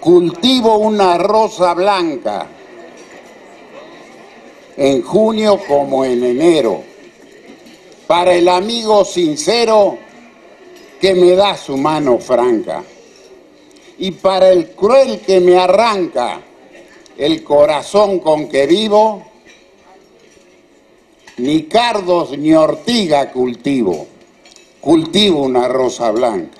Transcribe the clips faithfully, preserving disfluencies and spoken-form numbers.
Cultivo una rosa blanca en junio como en enero, para el amigo sincero que me da su mano franca, y para el cruel que me arranca el corazón con que vivo, ni cardos ni ortiga cultivo, cultivo una rosa blanca.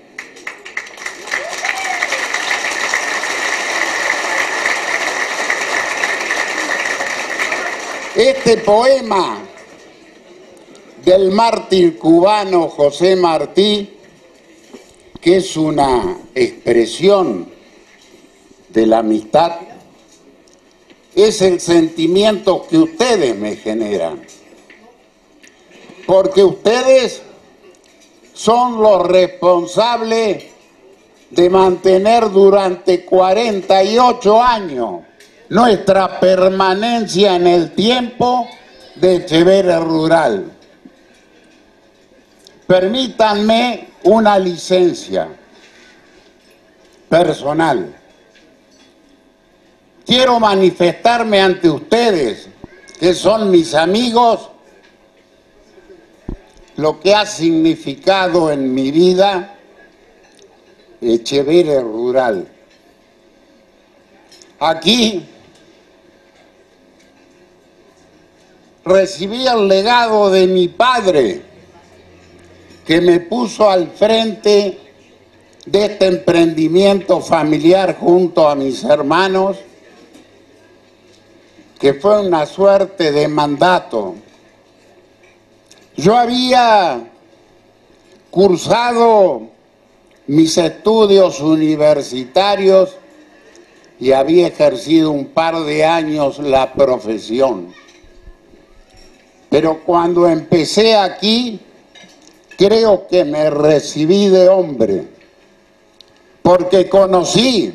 Este poema del mártir cubano José Martí, que es una expresión de la amistad, es el sentimiento que ustedes me generan, porque ustedes son los responsables de mantener durante cuarenta y ocho años nuestra permanencia en el tiempo de Echeverria Rural. Permítanme una licencia personal. Quiero manifestarme ante ustedes, que son mis amigos, lo que ha significado en mi vida Echeverria Rural. Aquí recibí el legado de mi padre, que me puso al frente de este emprendimiento familiar junto a mis hermanos, que fue una suerte de mandato. Yo había cursado mis estudios universitarios y había ejercido un par de años la profesión. Pero cuando empecé aquí, creo que me recibí de hombre, porque conocí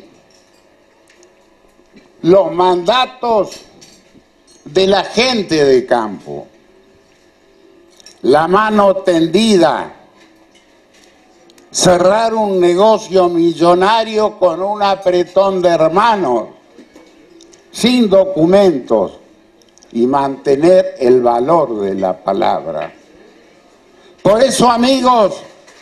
los mandatos de la gente de campo, la mano tendida, cerrar un negocio millonario con un apretón de hermanos, sin documentos, y mantener el valor de la palabra. Por eso, amigos,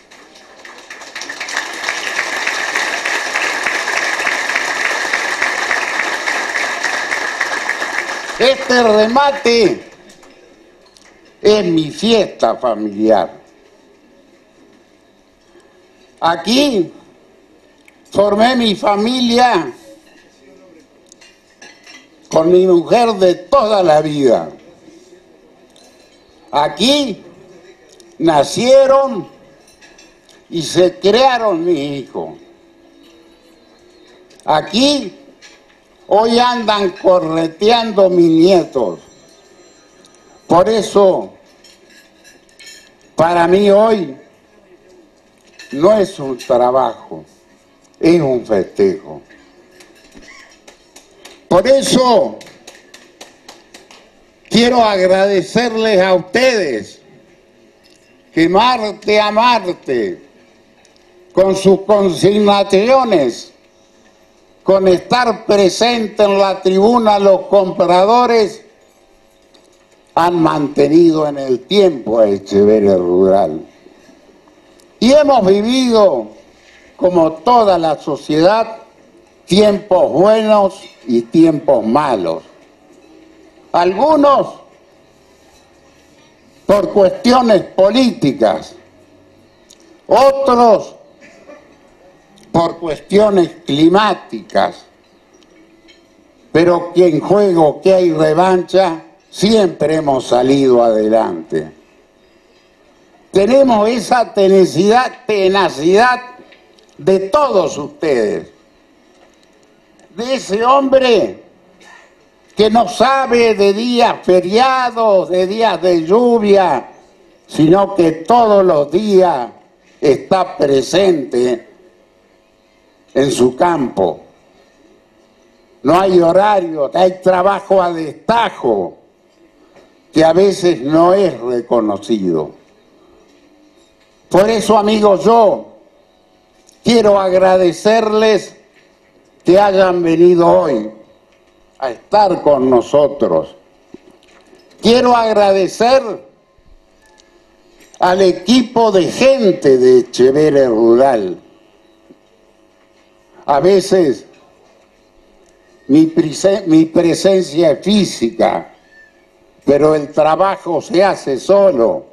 este remate es mi fiesta familiar. Aquí formé mi familia con mi mujer de toda la vida. Aquí nacieron y se crearon mis hijos. Aquí hoy andan correteando mis nietos. Por eso, para mí hoy no es un trabajo, es un festejo. Por eso quiero agradecerles a ustedes que Marte a Marte, con sus consignaciones, con estar presente en la tribuna los compradores, han mantenido en el tiempo a Echeverria Rural. Y hemos vivido, como toda la sociedad, tiempos buenos y tiempos malos. Algunos por cuestiones políticas, otros por cuestiones climáticas, pero que en juego que hay revancha, siempre hemos salido adelante. Tenemos esa tenacidad, tenacidad de todos ustedes, de ese hombre que no sabe de días feriados, de días de lluvia, sino que todos los días está presente en su campo. No hay horario, hay trabajo a destajo, que a veces no es reconocido. Por eso, amigos, yo quiero agradecerles que hayan venido hoy a estar con nosotros. Quiero agradecer al equipo de gente de Etcheverry Rural. A veces mi, presen- mi presencia es física, pero el trabajo se hace solo.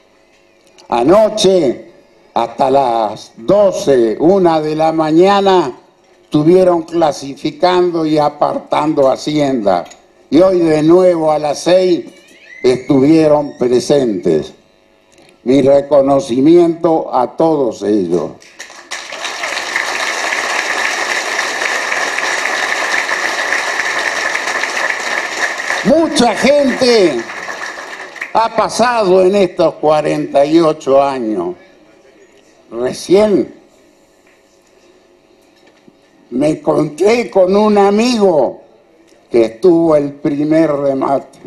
Anoche, hasta las doce, una de la mañana, estuvieron clasificando y apartando Hacienda. Y hoy de nuevo a las seis estuvieron presentes. Mi reconocimiento a todos ellos. Mucha gente ha pasado en estos cuarenta y ocho años. Recién me encontré con un amigo que estuvo el primer remate,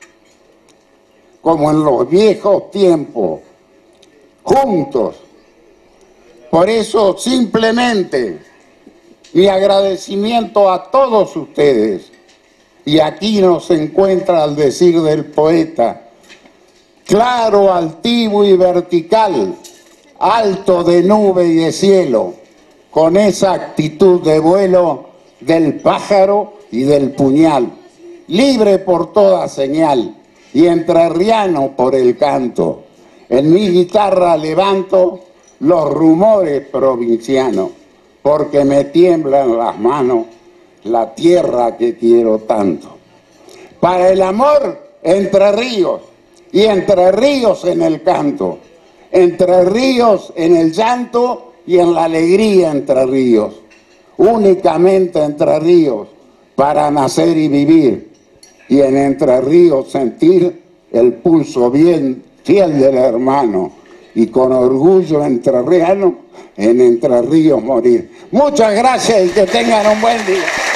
como en los viejos tiempos, juntos. Por eso simplemente mi agradecimiento a todos ustedes. Y aquí nos encuentra al decir del poeta, claro, altivo y vertical, alto de nube y de cielo, con esa actitud de vuelo del pájaro y del puñal, libre por toda señal y entrerriano por el canto. En mi guitarra levanto los rumores provincianos, porque me tiemblan las manos la tierra que quiero tanto. Para el amor, Entre Ríos, y Entre Ríos en el canto, Entre Ríos en el llanto y en la alegría Entre Ríos. Únicamente Entre Ríos para nacer y vivir, y en Entre Ríos sentir el pulso bien fiel del hermano, y con orgullo entrerriano en Entre Ríos morir. Muchas gracias y que tengan un buen día.